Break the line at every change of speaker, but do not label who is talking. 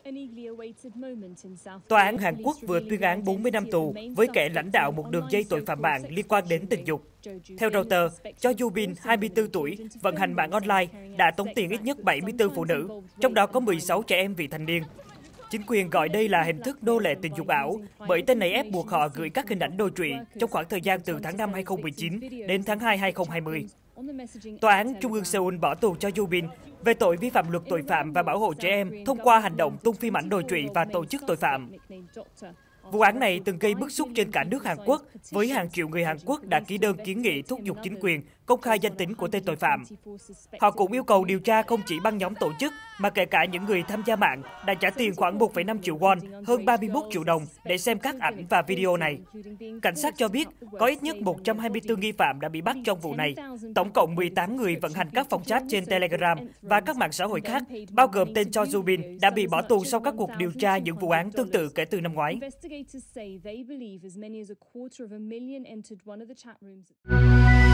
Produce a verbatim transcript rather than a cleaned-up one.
Tòa án Hàn Quốc vừa tuyên án bốn mươi năm tù với kẻ lãnh đạo một đường dây tội phạm mạng liên quan đến tình dục. Theo Reuters, Cho Yoo-bin, hai mươi tư tuổi, vận hành mạng online, đã tống tiền ít nhất bảy mươi tư phụ nữ, trong đó có mười sáu trẻ em vị thành niên. Chính quyền gọi đây là hình thức nô lệ tình dục ảo, bởi tên này ép buộc họ gửi các hình ảnh đồi trụy trong khoảng thời gian từ tháng năm hai nghìn không trăm mười chín đến tháng hai hai nghìn không trăm hai mươi. Tòa án Trung ương Seoul bỏ tù Cho Yoo-bin về tội vi phạm luật tội phạm và bảo hộ trẻ em thông qua hành động tung phim ảnh đồi trụy và tổ chức tội phạm. Vụ án này từng gây bức xúc trên cả nước Hàn Quốc, với hàng triệu người Hàn Quốc đã ký đơn kiến nghị thúc giục chính quyền công khai danh tính của tên tội phạm. Họ cũng yêu cầu điều tra không chỉ băng nhóm tổ chức, mà kể cả những người tham gia mạng đã trả tiền khoảng một phẩy năm triệu won, hơn ba mươi mốt triệu đồng để xem các ảnh và video này. Cảnh sát cho biết có ít nhất một trăm hai mươi tư nghi phạm đã bị bắt trong vụ này. Tổng cộng mười tám người vận hành các phòng chat trên Telegram và các mạng xã hội khác, bao gồm tên Cho Yoo-bin, đã bị bỏ tù sau các cuộc điều tra những vụ án tương tự kể từ năm ngoái.
Investigators say they believe as many as a quarter of a million entered one of the chat rooms.